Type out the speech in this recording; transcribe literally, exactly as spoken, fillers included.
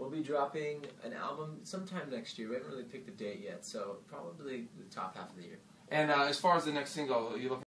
we'll be dropping an album sometime next year. We haven't really picked the date yet, so probably the top half of the year. And uh, as far as the next single, are you looking